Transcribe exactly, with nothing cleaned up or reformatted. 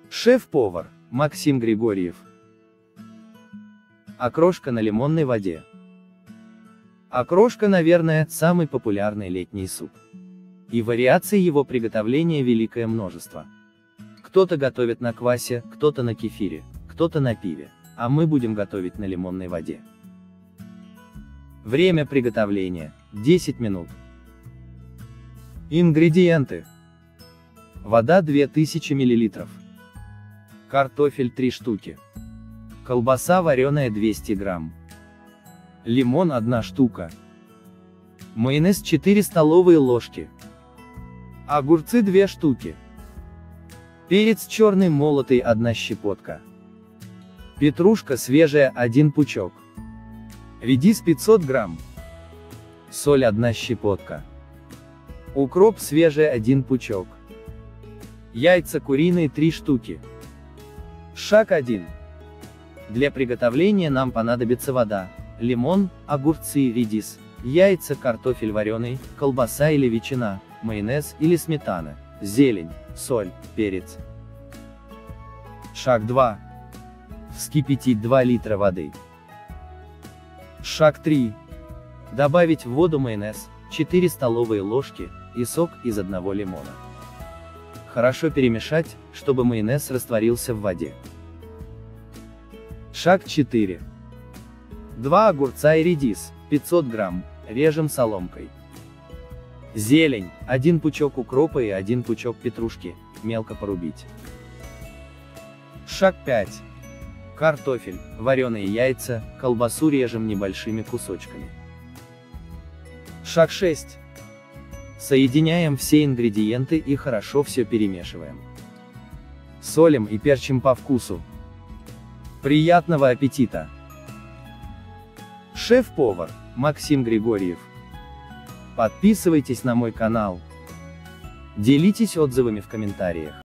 Шеф-повар Максим Григорьев. Окрошка на лимонной воде. Окрошка, наверное, самый популярный летний суп. И вариаций его приготовления великое множество. Кто-то готовит на квасе, кто-то на кефире, кто-то на пиве, а мы будем готовить на лимонной воде. Время приготовления – десять минут. Ингредиенты. Вода две тысячи миллилитров. Картофель три штуки. Колбаса вареная двести грамм. Лимон одна штука. Майонез четыре столовые ложки. Огурцы две штуки. Перец черный молотый одна щепотка. Петрушка свежая один пучок. Редис пятьсот грамм. Соль одна щепотка. Укроп свежий один пучок. Яйца куриные три штуки. Шаг один. Для приготовления нам понадобится вода, лимон, огурцы, редис, яйца, картофель вареный, колбаса или ветчина, майонез или сметана, зелень, соль, перец. Шаг два. Вскипятить два литра воды. Шаг три. Добавить в воду майонез, четыре столовые ложки, и сок из одного лимона. Хорошо перемешать, чтобы майонез растворился в воде. Шаг четыре. два огурца и редис, пятьсот грамм, режем соломкой. Зелень, один пучок укропа и один пучок петрушки, мелко порубить. Шаг пять. Картофель, вареные яйца, колбасу режем небольшими кусочками. Шаг шесть. Соединяем все ингредиенты и хорошо все перемешиваем. Солим и перчим по вкусу. Приятного аппетита! Шеф-повар Максим Григорьев. Подписывайтесь на мой канал. Делитесь отзывами в комментариях.